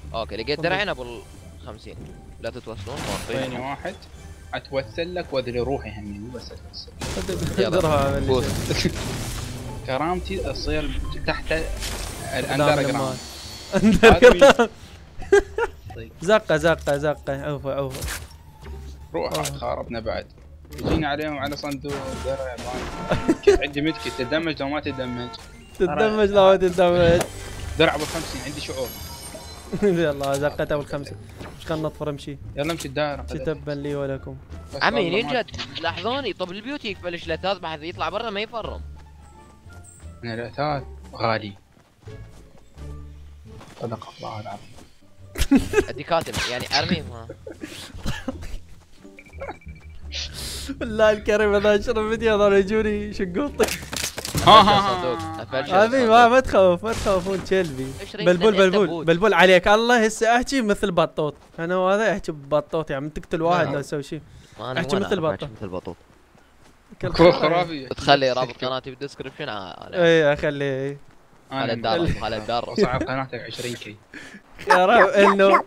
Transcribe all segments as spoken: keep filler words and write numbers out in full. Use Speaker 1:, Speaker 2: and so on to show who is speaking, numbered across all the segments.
Speaker 1: اوكي لقيت درعين ابو ال خمسين. لا تتوصلون
Speaker 2: اعطيني واحد اتوسل لك واذل روحي همي مو بس اتوسل.
Speaker 1: يلا فوز.
Speaker 2: كرامتي تصير تحت الاندر جراوند.
Speaker 3: اندر زقه زقه زقه عوفه عوفه.
Speaker 2: روح خاربنا بعد. يجينا عليهم على صندوق درع ياباني. عندي متكي تدمج لو ما تدمج.
Speaker 3: تدمج لو ما تدمج.
Speaker 2: درع ابو خمسين عندي شعور.
Speaker 3: يلا زقته ابو الخمسه. ايش خلنا نطفر امشي.
Speaker 2: يلا امشي الدائره.
Speaker 3: تبا لي ولكم.
Speaker 1: عمي نينجا لاحظوني. طب البيوت يقفل لا تذبح يطلع برا ما يفرم.
Speaker 2: من الاثاث غالي. صدق الله العظيم.
Speaker 1: ادي كاتم يعني ارمي ما.
Speaker 3: بالله الكريم اذا انشر فيديو هذول يجوني شقوطي.
Speaker 2: ها ها
Speaker 3: هذه ما ما تخوف ما تخوفون كلبي. بلبل بلبل بلبل عليك الله هسه احكي مثل بطوط. انا وهذا احكي ببطوط يعني تقتل واحد لا تسوي شيء. احكي مثل بطوط.
Speaker 1: مثل بطوط.
Speaker 2: خرافي.
Speaker 1: تخلي رابط قناتي بالدسكربشن.
Speaker 3: اي اخليه.
Speaker 1: على الدار على الدار.
Speaker 2: صعب قناتك عشرين كي.
Speaker 3: يا رب انه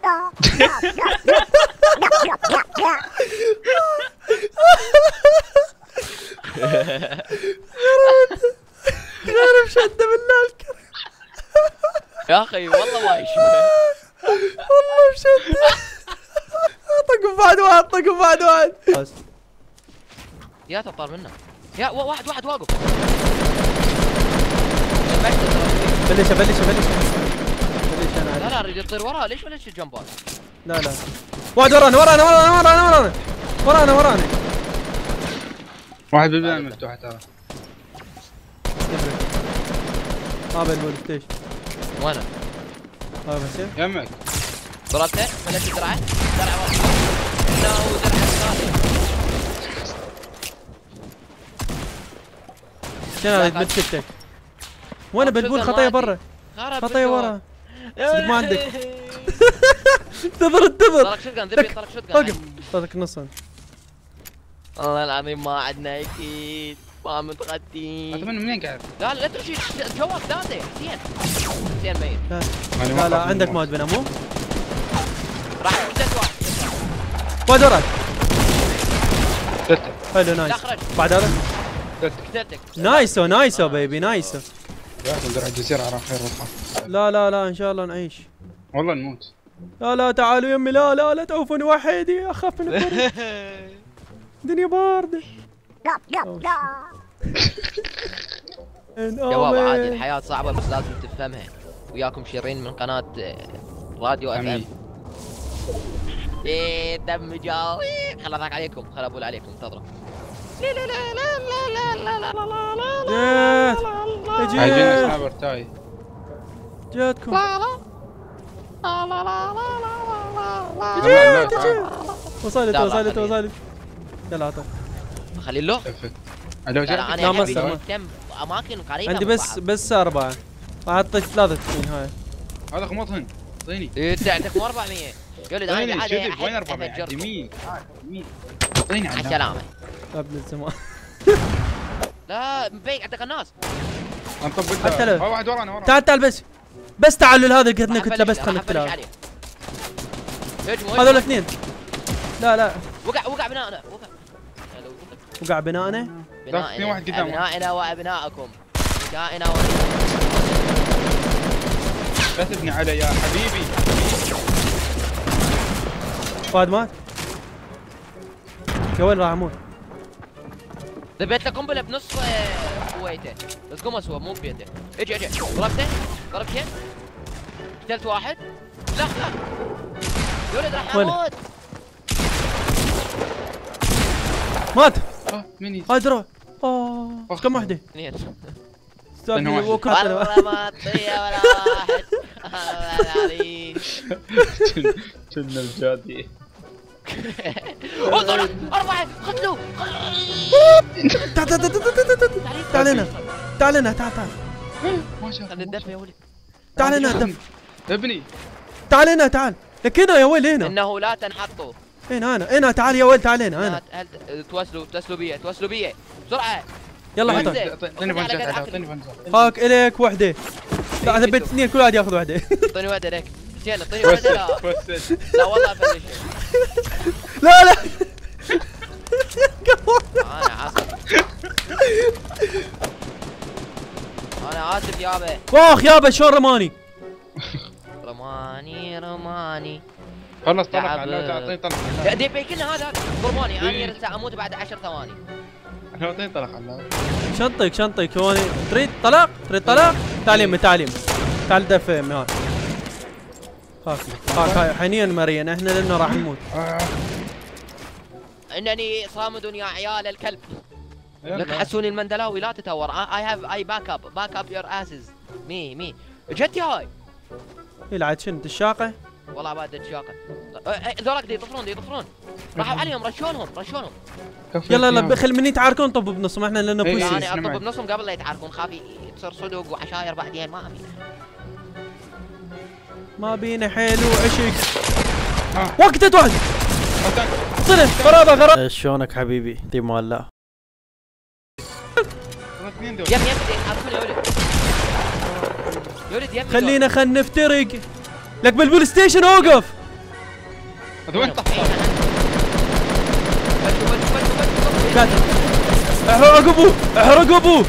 Speaker 3: غير مشدة بالله الكريم.
Speaker 1: يا اخي والله ما يشبه.
Speaker 3: والله مشدة. طق بعد واحد طق بعد واحد.
Speaker 1: يا تطار منه. يا واحد واحد واقف.
Speaker 3: بلش بلش بلش بلش انا.
Speaker 1: لا لا اريد يطير وراها. ليش بلش الجنبات؟
Speaker 3: لا لا واحد ورانا ورانا ورانا ورانا ورانا ورانا ورانا.
Speaker 2: واحد بالبداية مفتوحة ترى.
Speaker 3: ما بالبول ستيشن.
Speaker 1: وينه؟
Speaker 3: ها بس
Speaker 2: يمك.
Speaker 1: ضربته بلش درعه. درعه واحد. لا هو درعه ثاني.
Speaker 3: شنو هذا متكتك؟ وين بالبول خطيه برا. خطيه ورا. صدق ما عندك. انتظر انتظر.
Speaker 1: طلق شوتجن ذبي طلق شوتجن.
Speaker 3: وقف طلق نصا.
Speaker 1: والله العظيم ما عندنا اكيد. ما متغدين.
Speaker 2: اتمنى منين قاعد؟
Speaker 1: لا لا تمشي جواب داته حسين. حسين ميت.
Speaker 3: لا لا عندك مواد بنا مو؟
Speaker 1: راح قلت واحد.
Speaker 3: واحد وراك.
Speaker 2: ستة.
Speaker 3: حلو نايس. بعد هذا؟
Speaker 1: قتلتك.
Speaker 3: نايسو نايسو بيبي نايسو.
Speaker 2: يا اخي درع الجزيرة على خير والله.
Speaker 3: لا لا لا ان شاء الله نعيش.
Speaker 2: والله نموت.
Speaker 3: لا لا تعالوا يمي لا لا لا توفوني وحيدي اخاف من البرد. الدنيا باردة.
Speaker 1: جواب عادي الحياة صعبة بس لازم تفهمها. وياكم شيرين من قناة راديو اف ام. ايه دم جاوي. خل اضحك عليكم خل اقول عليكم انتظروا. لا لا لا لا لا لا لا لا لا
Speaker 3: جيت
Speaker 2: عايزين سنايبر تاي.
Speaker 3: جاتكم.
Speaker 1: لا لا لا لا لا
Speaker 3: جيت جيت. وصلت وصلت وصلت. يلا عطى.
Speaker 1: خلي له.
Speaker 2: لو جاء
Speaker 1: انا ابي كم اماكن قريبه.
Speaker 3: عندي بس بس اربعه. حطيت ثلاثه تكون هاي.
Speaker 2: هذا خمطهن. اعطيني.
Speaker 1: انت عندك مو أربعمية. قول لي
Speaker 2: اعطيني
Speaker 1: عادي
Speaker 2: شوف وين أربعمية؟ عندي مية. مية. اعطيني
Speaker 1: على السلامة.
Speaker 3: قبل الزمان.
Speaker 1: لا مبيك عندك الناس.
Speaker 2: انطب
Speaker 3: حتى لو.
Speaker 2: واحد ورانا ورانا.
Speaker 3: تعال تعال بس. بس تعالوا لهذا اللي كنت كنت لبست خليك تلعب. هذول اثنين. لا لا.
Speaker 1: وقع وقع بناءنا وقع.
Speaker 3: وقع بناءنا.
Speaker 2: في واحد قدام.
Speaker 1: ابنائنا وابنائكم. ابنائنا و
Speaker 2: لا تبني علي يا حبيبي.
Speaker 3: فهد مات. يا وين راح اموت؟
Speaker 1: ذبيت له قنبله بنص قويته بس قوم اسوى مو بيده. اجي اجي ضربته ضربتين قتلت واحد. لا لا يا ولد راح اموت.
Speaker 3: مات.
Speaker 2: اه مني.
Speaker 3: هاي دروع. اوه كم وحده؟
Speaker 1: اثنين.
Speaker 3: والله
Speaker 1: ما تطير ولا واحد. الله العظيم.
Speaker 2: كنا الجادي.
Speaker 1: انظر أربعة قتلوا.
Speaker 3: تعال تعال تعال تعال هنا تعال هنا تعال تعال.
Speaker 2: ما شاف.
Speaker 1: خلي الدفع يا ولد.
Speaker 3: تعال هنا الدفع.
Speaker 2: ابني.
Speaker 3: تعال هنا تعال. لك هنا يا ولد هنا.
Speaker 1: انه لا تنحطوا.
Speaker 3: هنا هنا هنا تعال يا ولد تعال هنا هنا.
Speaker 1: توصلوا توصلوا بي توصلوا بي بسرعة.
Speaker 3: يلا حط.
Speaker 2: اعطيني بنزات اعطيني بنزات.
Speaker 3: هاك اليك وحده. لا ذبيت اثنين كل واحد ياخذ وحده.
Speaker 1: اعطيني وحدة لك. حسين اعطيني واحدة. لا لا والله ابلش.
Speaker 3: لا لا
Speaker 1: انا اسف. انا اسف يابا.
Speaker 3: واخ يابا شلون رماني؟
Speaker 1: رماني رماني.
Speaker 2: خلص طلق على اعطيني طلق.
Speaker 1: لا دي بيكلنا هذا رماني. انا رسا اموت بعد عشر ثواني.
Speaker 2: انا اعطيني طلق على
Speaker 3: شنطك شنطك هون. تريد طلاق؟ تريد طلاق؟ تعال يمي تعال يمي. تعال دف يمي هون. خاف خاف حنين مريان احنا لانه راح نموت.
Speaker 1: انني صامد يا عيال الكلب. لك حسوني المندلاوي لا تتور. اي هاف اي باك اب باك اب يور اسز. مي مي جتي هاي.
Speaker 3: يلعب شنو الشاقه؟
Speaker 1: والله بعد الشاقه. ذولك دي يطفرون دي يطفرون. راحوا عليهم رشونهم رشونهم.
Speaker 3: يلا يلا خل مني يتعاركون طب بنصهم احنا لانه بوسي.
Speaker 1: يعني اطب بنصهم قبل لا يتعاركون. خافي تصير صدق وعشاير بعدين ما ابي.
Speaker 3: ما بينا حيل وعشق. وقتت واحد. طلع غرابه غرابه. شلونك حبيبي؟ دي مولع.
Speaker 1: يم يم يتحركون يا ولد. يا ولد يم.
Speaker 3: خلينا خلينا نفترق. لك بالبول ستيشن اوقف.
Speaker 2: وين طحت؟
Speaker 3: احرق ابوه احرق ابوه.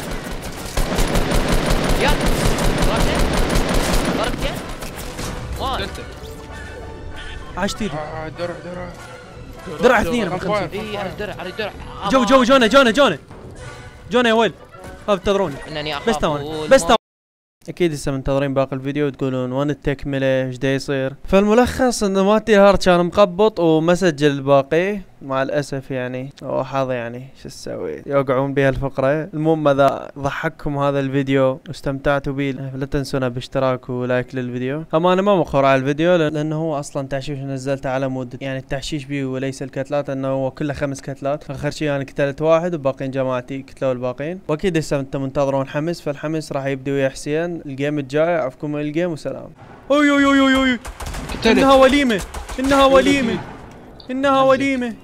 Speaker 1: يا ضربته ضربته وان
Speaker 3: عشتي
Speaker 2: درع درع
Speaker 3: درع اثنين.
Speaker 1: اي على الدرع على الدرع.
Speaker 3: جو جو جونا جونا جونا جونا يا ويل. انتظروني
Speaker 1: انني اخاف.
Speaker 3: بس تونا بس تونا. اكيد هسه منتظرين باقي الفيديو وتقولون وين التكمله ايش دا يصير. فالملخص انه مالتي هارت كان مقبط وما سجل الباقي مع الاسف يعني. او حظ يعني شو تسوي يوقعون بها الفقره. المهم اذا ضحككم هذا الفيديو واستمتعتوا به لا تنسونا باشتراك ولايك للفيديو. اما انا ما مقهور على الفيديو لانه هو اصلا تحشيش نزلته على مود يعني التحشيش بيه وليس الكتلات. انه هو كله خمس كتلات. اخر شيء انا يعني قتلت واحد وباقيين جماعتي قتلوا الباقيين. واكيد هسه انتم منتظرون حمس. فالحمس راح يبدي ويا حسين الجيم الجاي. اعرفكم الجيم وسلام. اوي اوي اوي اوي انها وليمه انها وليمه انها وليمه.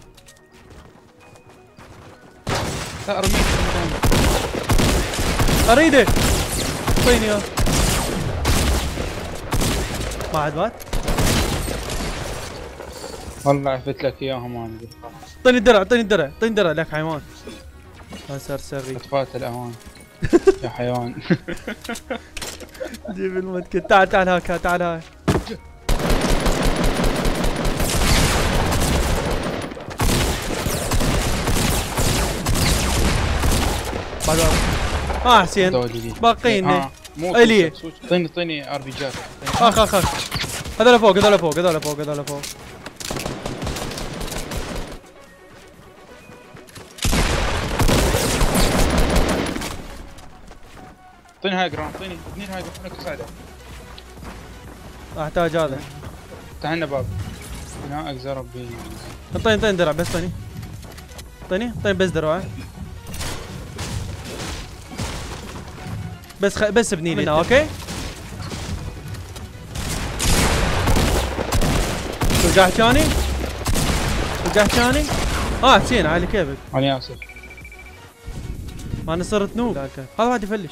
Speaker 2: لا ارميك
Speaker 3: اريده اعطيني اياه. ما عاد بات
Speaker 2: والله عفت لك اياهم انا.
Speaker 3: اعطيني الدرع اعطيني الدرع اعطيني الدرع لك حيوان. ما صار سري
Speaker 2: اتفات الاهوان يا حيوان.
Speaker 3: جيب المتكت. تعال تعال هاك تعال هاي. بعد اه حسين باقيين الي.
Speaker 2: اعطيني اعطيني ار بي جات.
Speaker 3: اخ اخ اخ هذول فوق هذول فوق هذول فوق هذول فوق.
Speaker 2: اعطيني هاي جرام اعطيني اثنين هاي جرام تساعده.
Speaker 3: احتاج هذا.
Speaker 2: تعالنا باب هنا اقزر ربي.
Speaker 3: اعطيني اعطيني درع بس اعطيني اعطيني اعطيني بس درع بس خ... بس ابني لي اوكي. وقعت ثاني وقعت ثاني. اه حسين على كيفك.
Speaker 2: انا اسف
Speaker 3: انا صرت نوب. هذا واحد يفلش.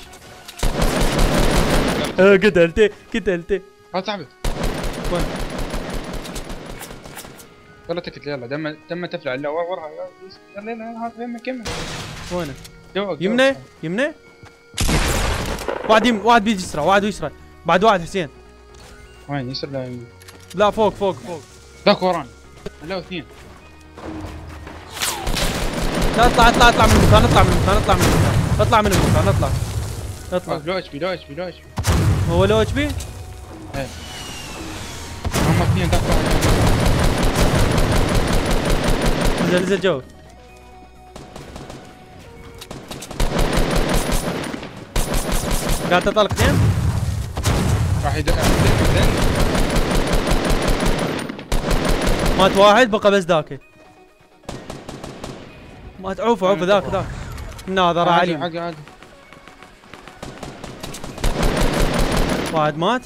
Speaker 3: اه قتلته قتلته.
Speaker 2: ها تعبت
Speaker 3: وين؟
Speaker 2: يلا تكت يلا دم دم تفلع. لا ورها يلا يلا هات وين كمل.
Speaker 3: وينه؟ يمنى يمنى. واحد يم واحد بيجي يسرى واحد يسرى. بعد واحد حسين.
Speaker 2: وين يسرى لا يمين؟
Speaker 3: لا فوق فوق فوق.
Speaker 2: ذاك وراني. لا اثنين.
Speaker 3: لا اطلع اطلع اطلع من المكان اطلع من المكان اطلع من المكان اطلع من المكان اطلع اطلع.
Speaker 2: لو اتش بي لو اتش بي لو اتش بي.
Speaker 3: هو لو اتش بي؟
Speaker 2: ايه هم اثنين ذاك واحد.
Speaker 3: نزل نزل جو. قاعد تطلق اثنين؟
Speaker 2: راح يدق.
Speaker 3: مات واحد بقى بس ذاك. مات عوفه عوفه ذاك ذاك. ناظر علي.
Speaker 2: عادي عادي.
Speaker 3: واحد مات.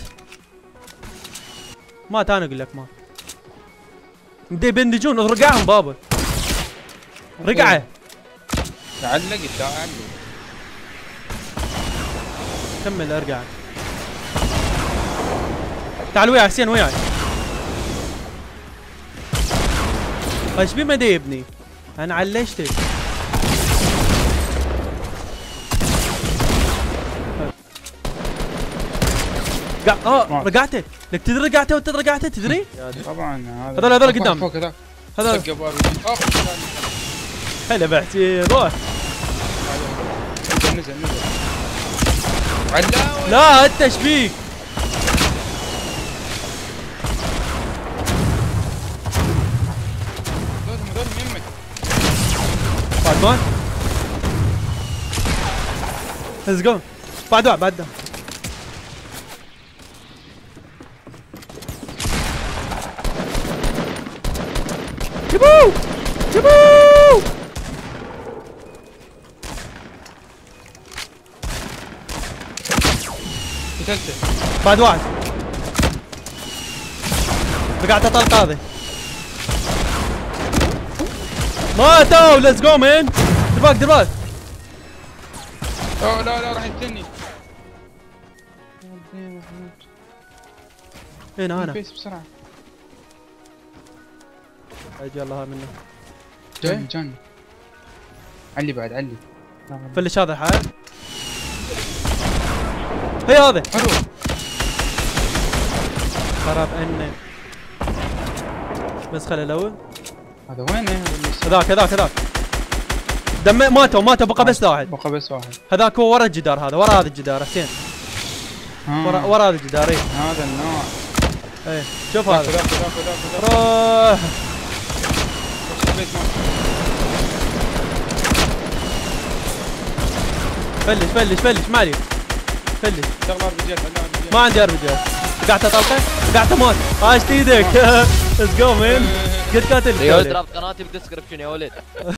Speaker 3: مات انا اقول لك مات. بدي يبندجون رقعهم بابا. رقعه.
Speaker 2: تعلق تعلق.
Speaker 3: كمل ارجع. تعال وياي حسين وياي. ايش بي ما يبني؟ انا علشتك. قاع اه رقعته، لك تدري رقعته وانت رقعته تدري؟
Speaker 2: طبعا هذا
Speaker 3: هذول هذول قدام
Speaker 2: فوق هذاك
Speaker 3: هذول.
Speaker 2: طق ابو ار بي جي.
Speaker 3: هلا بحسين روح.
Speaker 2: نزل نزل نزل علاوي.
Speaker 3: لا انت ايش فيك؟
Speaker 2: هذول من يمك.
Speaker 3: بعد ما ليتس جو. بعد واحد بعد ده. جيبوه جيبوه.
Speaker 2: قتلته.
Speaker 3: بعد واحد. رقعته طلقه هذه. ماتوا. ليتس جو مان. دباك دباك.
Speaker 2: اوه لا لا راح يقتلني.
Speaker 3: هنا انا.
Speaker 2: بيس بسرعه.
Speaker 3: اجي الله منه.
Speaker 2: جاني جاني. علي بعد علي.
Speaker 3: فلش هذا الحال. هي هذا.
Speaker 2: اروح.
Speaker 3: خراب انه. بس خلي الاول.
Speaker 2: هذا وينه؟
Speaker 3: هذاك هذاك هذاك. دم ماتوا ماتوا بقى بس واحد.
Speaker 2: بقى بس واحد.
Speaker 3: هذاك هو ورا الجدار هذا ورا هذا الجدار حسين. ورا ورا هذا الجدار اي.
Speaker 2: هذا النوع.
Speaker 3: ايه شوف هذا.
Speaker 2: ذاك ذاك ذاك ذاك.
Speaker 3: روح. فلش فلش فلش ما عليك. فلش.
Speaker 2: شغله رجال
Speaker 3: ما عندي اربجات. قعدت طلقه قعدت موت. عاشت ايدك. ليتس جو مان. قد قاتل.
Speaker 1: يا ولد رابط قناتي بالدسكربشن يا ولد.